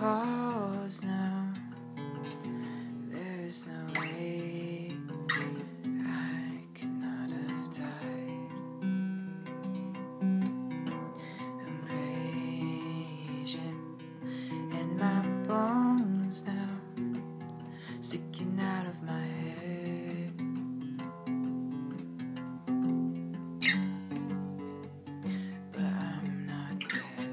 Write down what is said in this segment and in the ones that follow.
pause now. There is no way I could not have died. I'm raging in my bones now, sticking out of my head. But I'm not dead.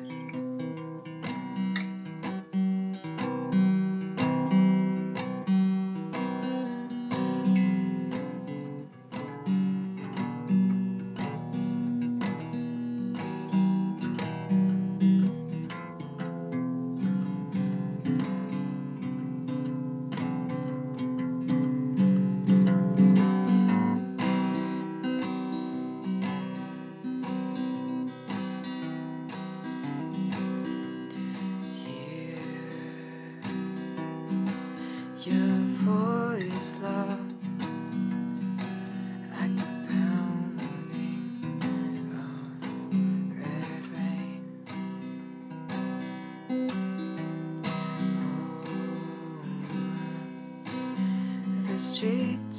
Your voice, love, like the pounding of red rain. Over the street